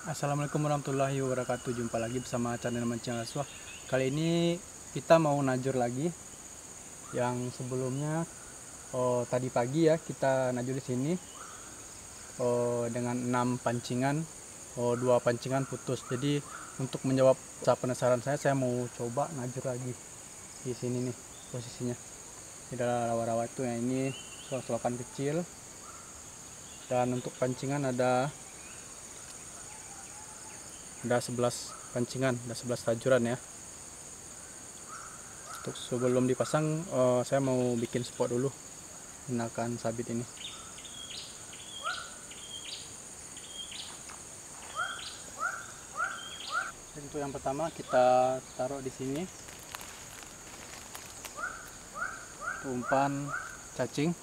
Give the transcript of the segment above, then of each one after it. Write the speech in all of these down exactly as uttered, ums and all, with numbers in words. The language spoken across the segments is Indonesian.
Assalamualaikum warahmatullahi wabarakatuh. Jumpa lagi bersama channel Mancing Laswa. Kali ini kita mau najur lagi. Yang sebelumnya oh, tadi pagi ya kita najur di sini oh, dengan enam pancingan, oh, dua pancingan putus. Jadi untuk menjawab penasaran saya, saya mau coba najur lagi di sini nih posisinya. Ini adalah rawa-rawa itu yang ini selokan kecil. Dan untuk pancingan ada ada sebelas pancingan, ada sebelas tajuran ya. Untuk sebelum dipasang uh, saya mau bikin spot dulu menggunakan sabit ini. Untuk yang pertama kita taruh di sini umpan cacing.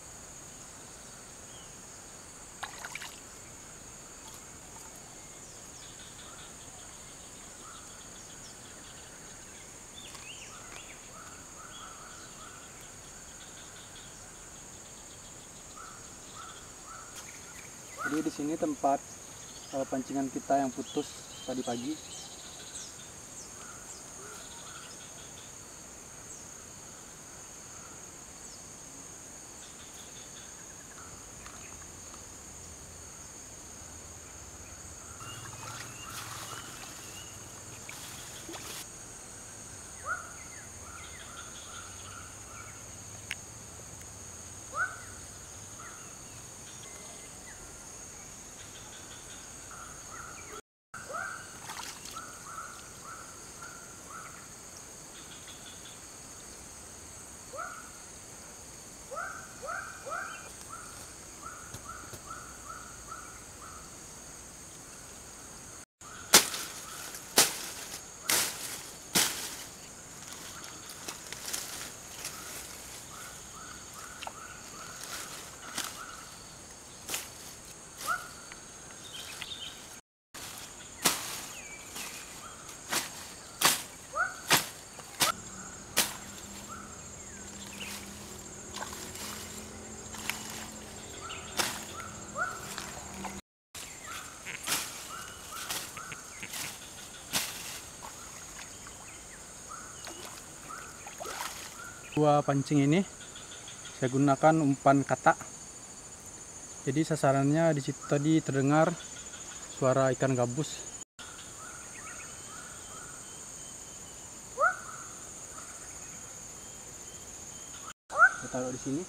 Jadi di sini tempat uh, pancingan kita yang putus tadi pagi. Dua pancing ini saya gunakan umpan katak. Jadi sasarannya di situ tadi terdengar suara ikan gabus. Saya taruh di sini.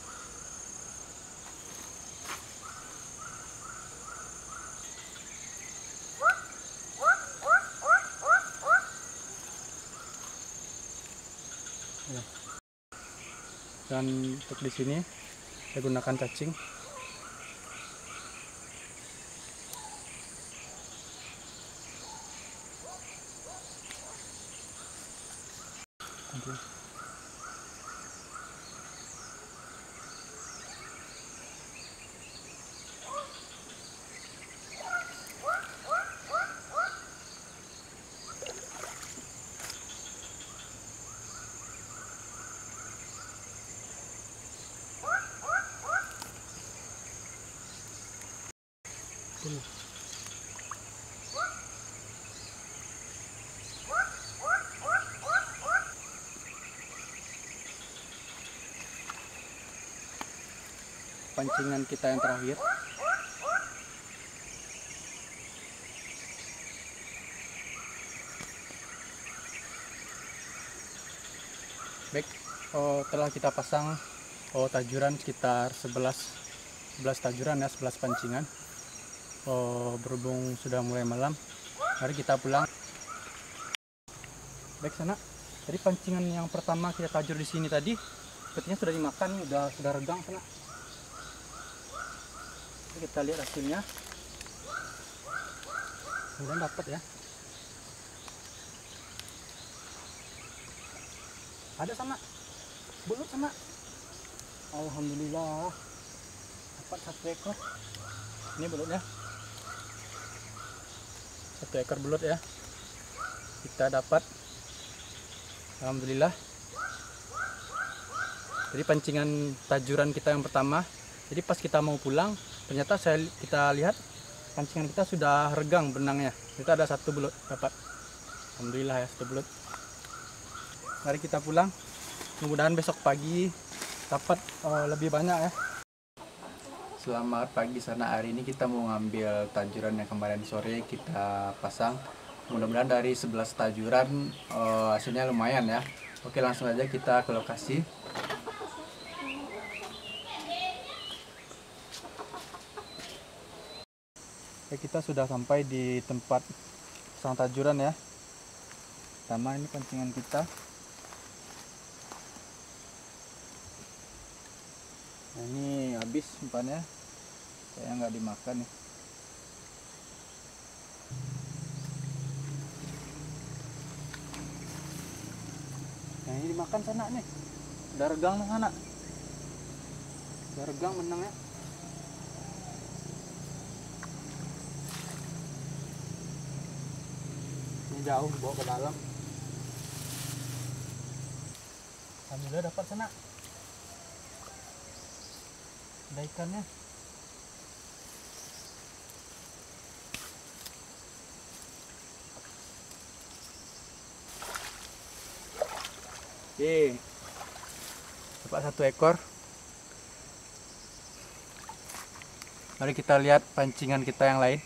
Ya. Dan untuk di sini saya gunakan cacing. Thank you. Pancingan kita yang terakhir. Baik, oh, telah kita pasang oh, tajuran sekitar sebelas tajuran ya, sebelas pancingan. Oh, berhubung sudah mulai malam, mari kita pulang. Baik sana. Jadi pancingan yang pertama kita tajur di sini tadi, sepertinya sudah dimakan nih, udah sudah regang sana. Kita lihat hasilnya. Mudah dapat ya. Ada sama belut sama. Alhamdulillah dapat satu ekor. Ini belutnya. Satu ekor belut ya. Kita dapat. Alhamdulillah. Jadi pancingan tajuran kita yang pertama. Jadi pas kita mau pulang, ternyata saya kita lihat pancingan kita sudah regang benangnya. Kita ada satu belut dapat. Alhamdulillah ya, satu belut. Mari kita pulang. Mudah-mudahan besok pagi dapat uh, lebih banyak ya. Selamat pagi sana. Hari ini kita mau ngambil tajuran yang kemarin sore kita pasang. Mudah-mudahan dari sebelas tajuran uh, hasilnya lumayan ya. Oke, langsung aja kita ke lokasi. Oke, kita sudah sampai di tempat pasang tajuran ya. Pertama ini pancingan kita. Nah, ini habis umpannya, saya nggak dimakan nih. Nah, ini dimakan sana nih. Udah regang sana. Udah regang benangnya. Ini jauh dibawa ke dalam. Alhamdulillah dapat sana. Ada ikannya. Oke, dapat satu ekor. Mari kita lihat pancingan kita yang lain.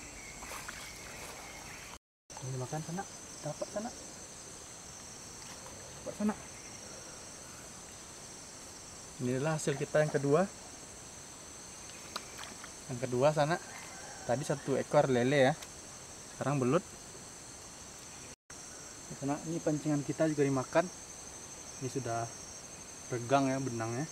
Ini makan sana, dapat sana, dapat sana. Inilah hasil kita yang kedua. Yang kedua sana, tadi satu ekor lele ya, sekarang belut. Sana ini pancingan kita juga dimakan. Ini sudah regang ya benangnya.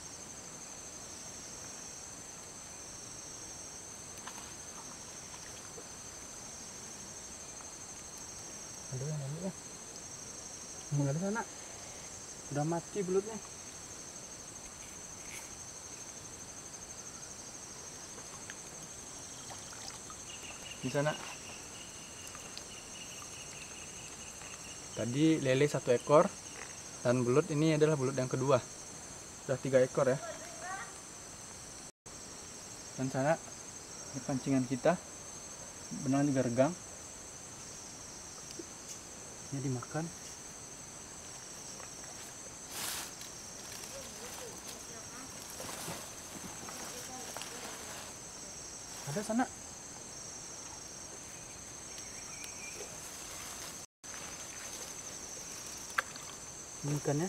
Aduh, aduh ya. Mulai dari sana. Udah mati belutnya. Di sana. Tadi lele satu ekor. Dan belut ini adalah belut yang kedua. Sudah tiga ekor ya. Dan sana ini pancingan kita. Benang juga regang. Ini dimakan. Ada sana. Ini ikannya.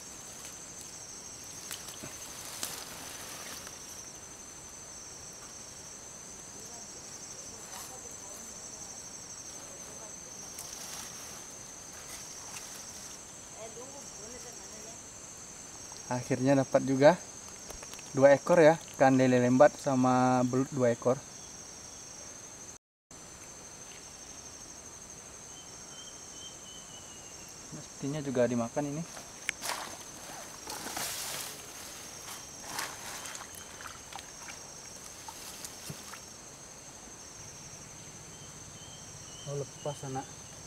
Akhirnya dapat juga dua ekor ya, ikan lele lembat sama belut dua ekor. Mestinya juga dimakan ini. Oh, lepas anak.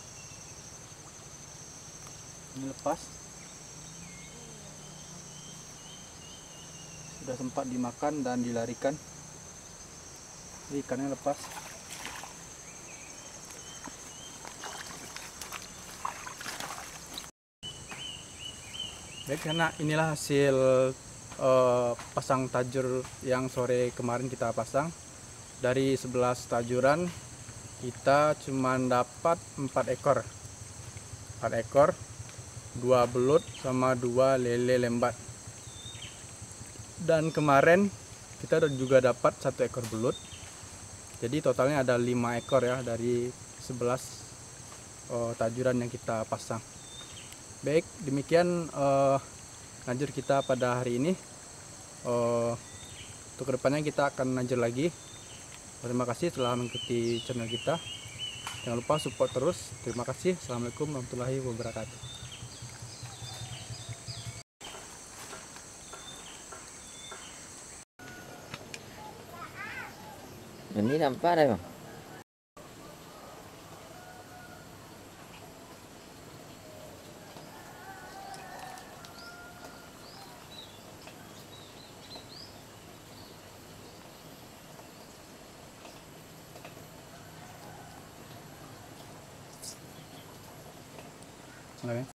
Ini lepas. Sudah sempat dimakan dan dilarikan. Ini ikannya lepas. Baik, karena inilah hasil uh, pasang tajur yang sore kemarin kita pasang. Dari sebelas tajuran kita cuma dapat empat ekor. empat ekor, dua belut sama dua lele lembat. Dan kemarin kita juga dapat satu ekor belut. Jadi totalnya ada lima ekor ya dari sebelas uh, tajuran yang kita pasang. Baik, demikian uh, najur kita pada hari ini. Uh, untuk kedepannya kita akan najur lagi. Terima kasih telah mengikuti channel kita. Jangan lupa support terus. Terima kasih. Assalamualaikum warahmatullahi wabarakatuh. Ini nampak ada bang. Oke.